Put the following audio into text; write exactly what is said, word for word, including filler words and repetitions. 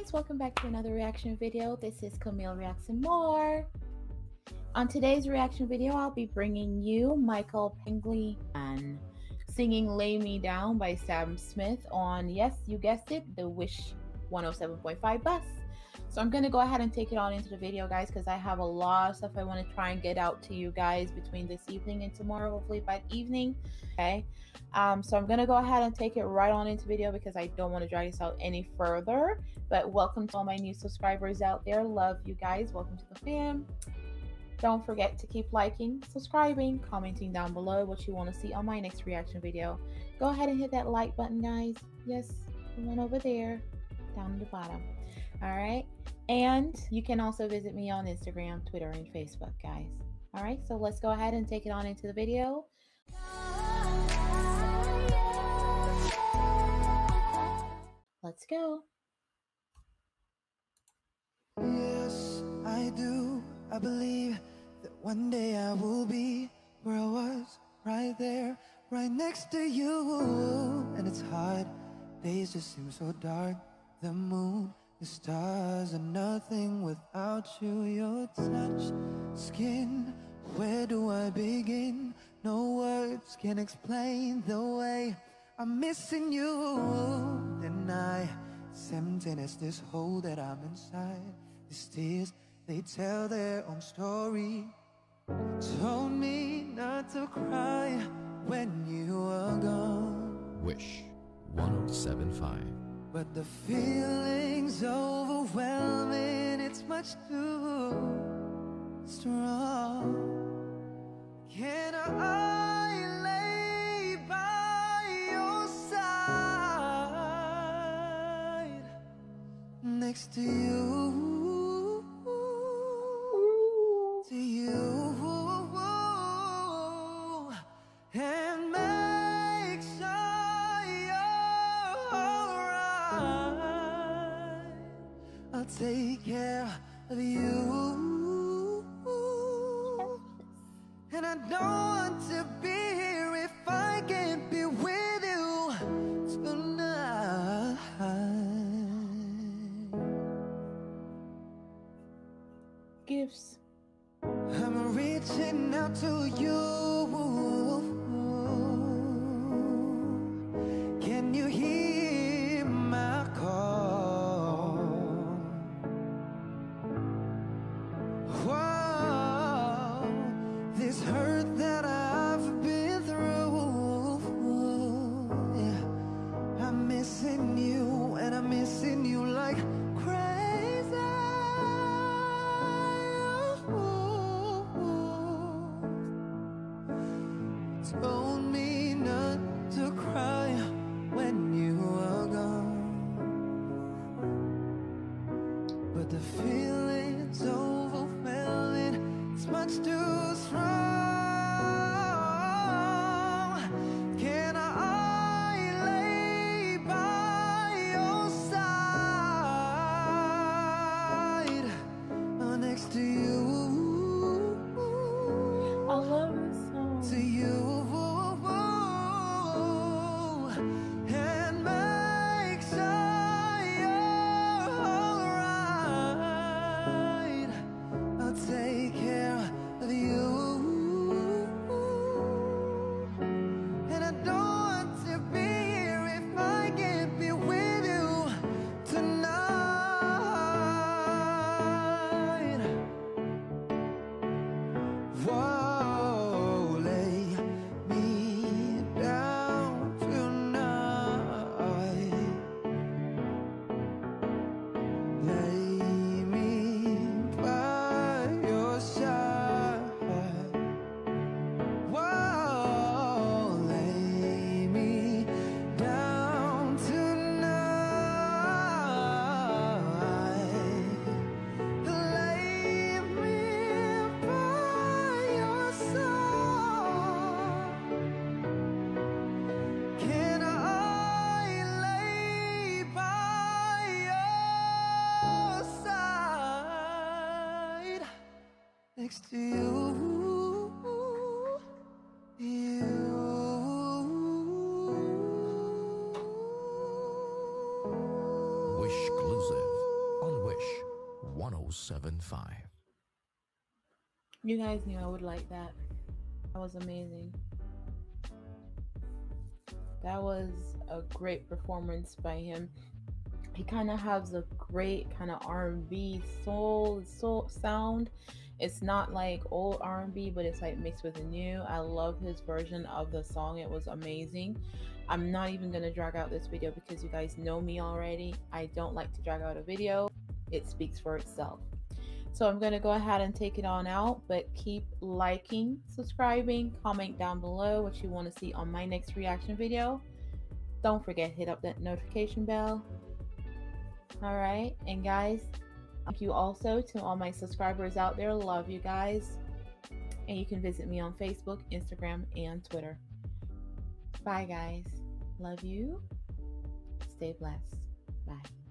guys, welcome back to another reaction video. This is Camille Reacts and More. On today's reaction video, I'll be bringing you Michael Pangilinan singing Lay Me Down by Sam Smith on, yes, you guessed it, the Wish one oh seven point five bus. So I'm going to go ahead and take it on into the video, guys, because I have a lot of stuff I want to try and get out to you guys between this evening and tomorrow, hopefully by evening. Okay. Um, so I'm going to go ahead and take it right on into video because I don't want to drag this out any further. But welcome to all my new subscribers out there. Love you guys. Welcome to the fam. Don't forget to keep liking, subscribing, commenting down below what you want to see on my next reaction video. Go ahead and hit that like button, guys. Yes, the one over there, down at the bottom. All right. And you can also visit me on Instagram, Twitter, and Facebook, guys. All right. So let's go ahead and take it on into the video. Let's go. Yes, I do. I believe that one day I will be where I was, right there, right next to you. And it's hard, days just seem so dark. The moon, the stars are nothing without you. Your touch, skin, where do I begin? No words can explain the way I'm missing you. Deny, it's emptiness, this hole that I'm inside. These tears, they tell their own story. Told me not to cry when you are gone. Wish one oh seven point five. But the feeling's overwhelming, it's much too strong. Can I lay by your side, next to you, to you, and make sure you're alright? I'll take care of you. And I don't want to be here if I can't be with you tonight. Gifts. I'm reaching out to you. Can you hear my call? Whoa, this hurt that I've been through, yeah. I'm missing you, and I'm missing you like crazy. Told me not to cry when you are gone, but the feeling's overwhelming, it's much too strong. Can I lay by your side, next to you? I love this song. To you, and make sure you're alright. I'll take care of you. And I don't want to be here if I can't be with you tonight. Whoa, lay me down tonight. Lay me by your side. Whoa, lay me down tonight. Lay me by your side. Can I lay by your side, next to you? You. Wish exclusive. one oh seven point five. You guys knew I would like that. That was amazing. That was a great performance by him. He kind of has a great kind of R and B soul soul sound. It's not like old R and B, but it's like mixed with the new. I love his version of the song. It was amazing. I'm not even going to drag out this video because you guys know me already. I don't like to drag out a video. It speaks for itself. So I'm going to go ahead and take it on out, but keep liking, subscribing, comment down below what you want to see on my next reaction video. Don't forget, hit up that notification bell. All right, and guys, thank you also to all my subscribers out there. Love you guys. And you can visit me on Facebook, Instagram, and Twitter. Bye guys. Love you. Stay blessed. Bye.